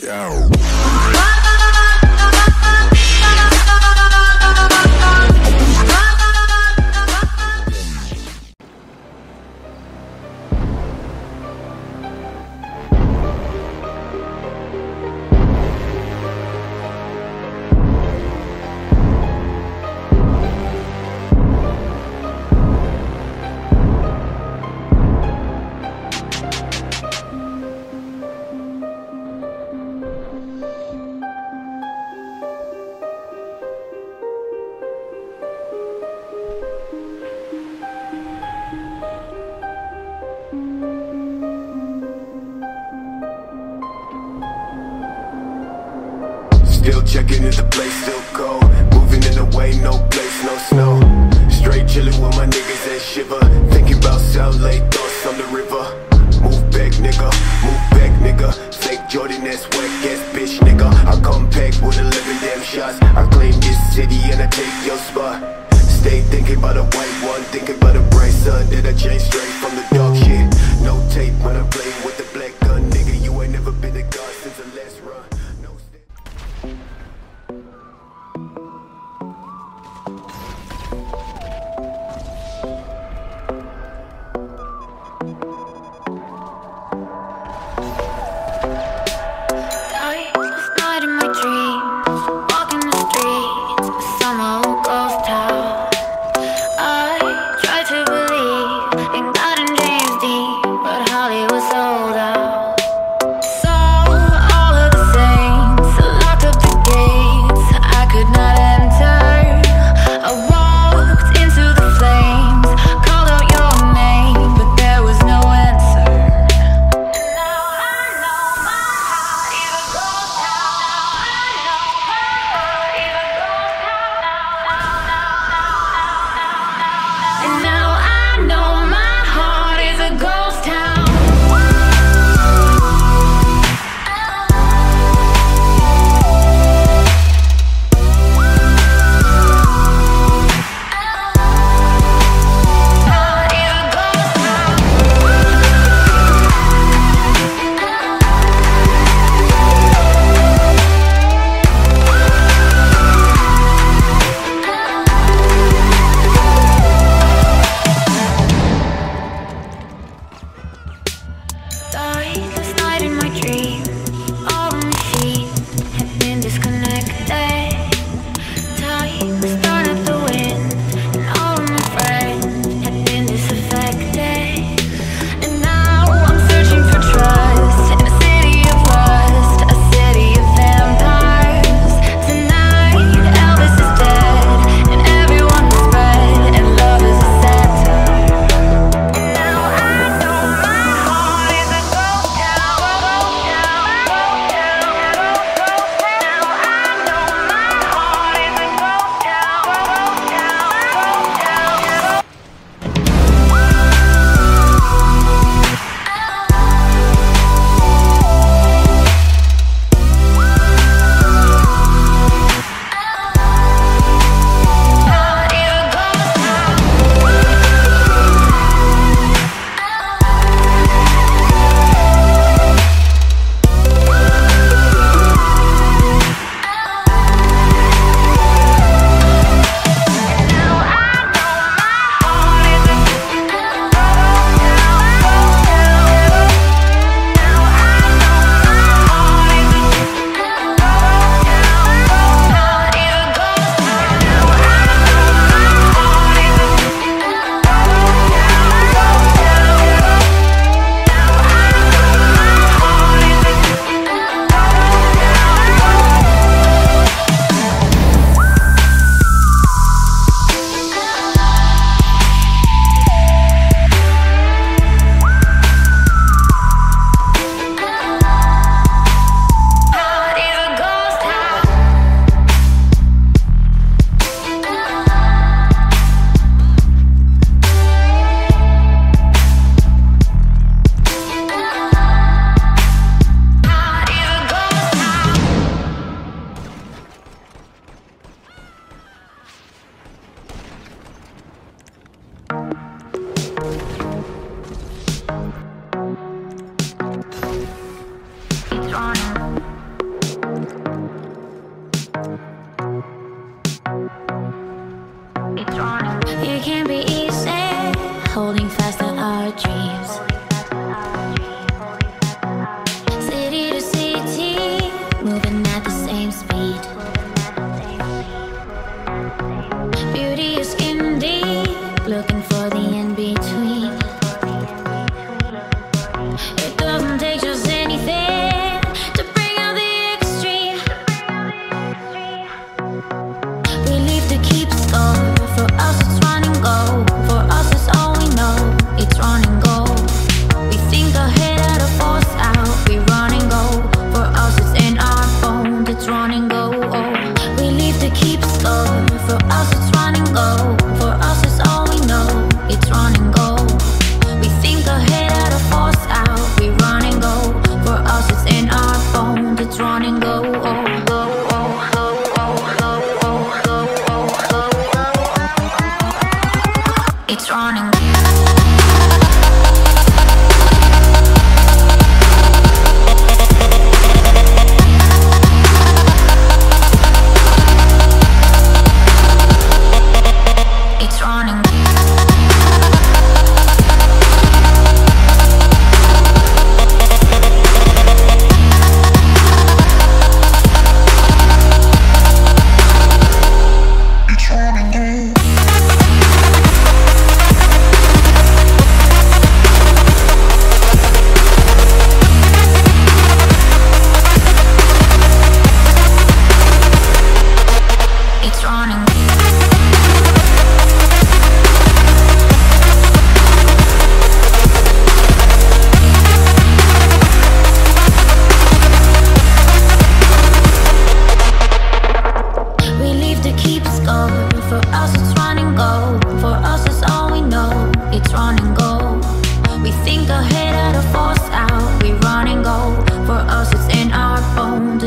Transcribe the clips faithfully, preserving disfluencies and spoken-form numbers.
Yo. Still checking if the place still cold. Moving in the way, no place, no snow. Straight chilling with my niggas that shiver. Thinking about South Lake, thoughts on the river. Move back, nigga, move back, nigga. Fake Jordan, that's wet ass bitch, nigga. I come back with eleven damn shots. I claim this city and I take your spot. Stay thinking about a white one, thinking about a bright sun. That I changed straight from the dark shit. No tape when I'm playing with the black gun, nigga. You ain't never been a god since the last run. No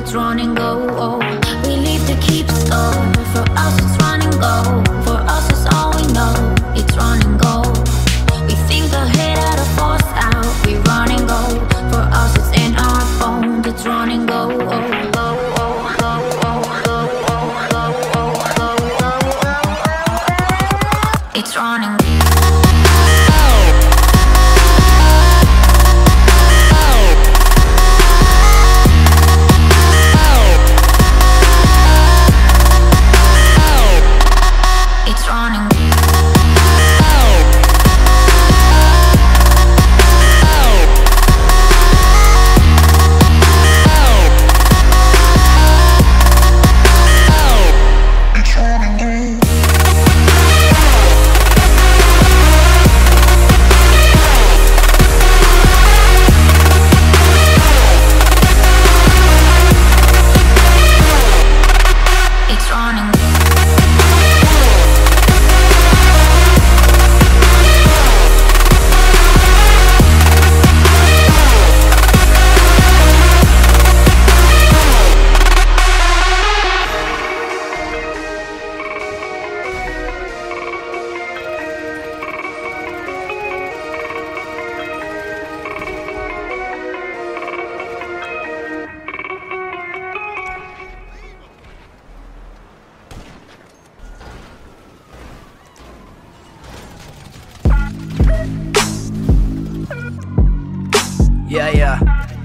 it's run and go. We leave the keep score. For us it's run and go. For us it's all we know. It's run and go. We think ahead out of force out. We run and go. For us it's in our bones. It's run and go. It's run and go. Yeah, yeah.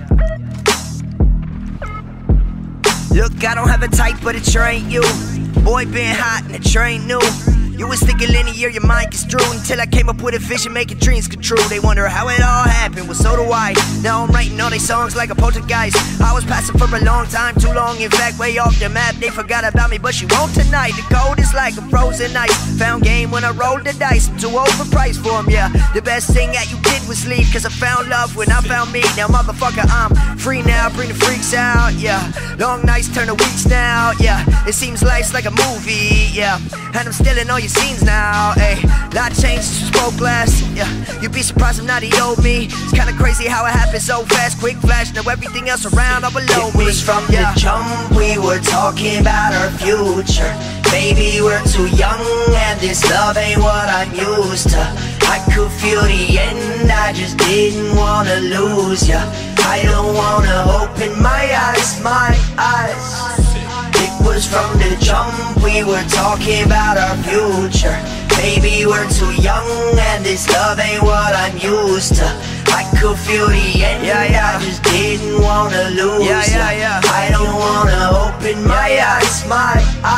Look, I don't have a type, but it sure ain't you. Boy been hot and it sure ain't new. You was thinking linear, your mind construed, until I came up with a vision making dreams come true. They wonder how it all happened, well so do I. Now I'm writing all these songs like a poltergeist. I was passing for a long time, too long, in fact way off the map. They forgot about me, but she won't tonight. The code is like a frozen ice. Found game when I rolled the dice. I'm too overpriced for them, yeah. The best thing that you did was leave, cause I found love when I found me. Now motherfucker, I'm free now, bring the freaks out, yeah. Long nights turn to weeks now, yeah. It seems life's like a movie, yeah. And I'm still in all your scenes now, ayy. Lot changed since we spoke last, yeah. You'd be surprised I'm not the old me. It's kinda crazy how it happened so fast. Quick flash, now everything else around all below me. It was from yeah. the jump, we were talking about our future. Baby, we're too young, and this love ain't what I'm used to. I could feel the end, I just didn't wanna lose ya. I don't wanna open my eyes, my eyes. It was from the jump, we were talking about our future. Baby, we're too young, and this love ain't what I'm used to. I could feel the end, yeah, yeah. I just didn't wanna lose yeah, yeah, yeah. I don't wanna open my yeah, eyes, my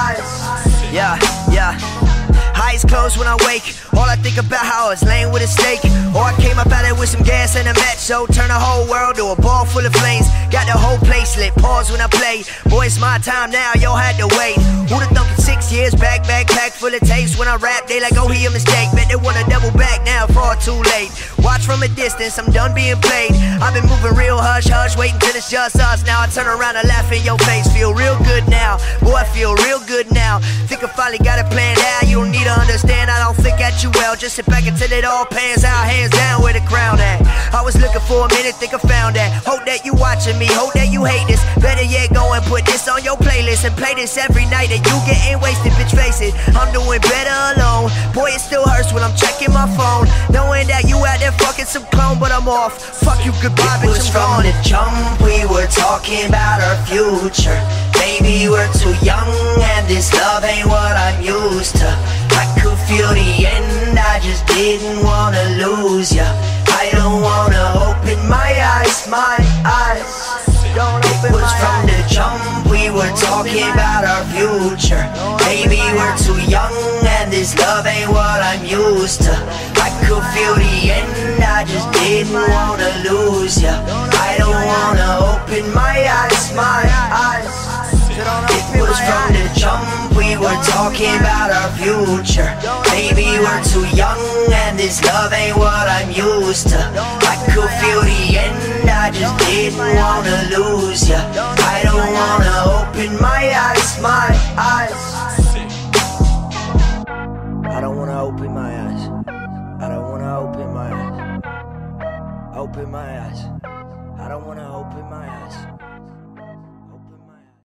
eyes. Yeah, yeah. Eyes closed when I wake. All I think about how I was laying with a steak. Or I came up out it with some gas and a match. So turn the whole world to a ball full of flames. Got the whole place lit, pause when I play. Boy, it's my time now, y'all had to wait. Who'da thunk it six years back, backpack full of tapes. When I rap, they like, oh, he a mistake. Bet they wanna double back now, far too late. Watch from a distance, I'm done being played. I've been moving real hush, hush, waiting till it's just us. Now I turn around and laugh in your face. Feel real good now, boy, I feel real good now. Think I finally got it planned out. You don't need to understand, I don't think at you well. Just sit back until it all pans out. Hands down where the crown at. I was looking for a minute, think I found that. Hope that you watching me, hope that you hate this. Better yet, go and put this on your playlist and play this every night and you getting wasted, bitch, face it. I'm doing better alone. Boy, it still hurts when I'm checking my phone, knowing that you out there fucking some clone, but I'm off. Fuck you, goodbye, bitch, I'm gone. From the jump, we were talking about our future. Baby, we're too young, and this love ain't what I'm used to. I could feel the end, I just didn't wanna lose ya. I don't wanna open my eyes, my eyes. Don't open my eyes. It was from the jump, we were talking about our future. Baby, we're too young, and this love ain't what I'm used to. I could feel the end, I just didn't wanna lose ya. I don't wanna open my eyes, my eyes. It was from the jump, we were talking about our future. Baby, we're too young, and this love ain't what I'm used to. I could feel the end, I just didn't wanna lose ya. I don't wanna open my eyes, my eyes. I don't wanna open my eyes. I don't wanna open my eyes. Open my eyes. I don't wanna open my eyes.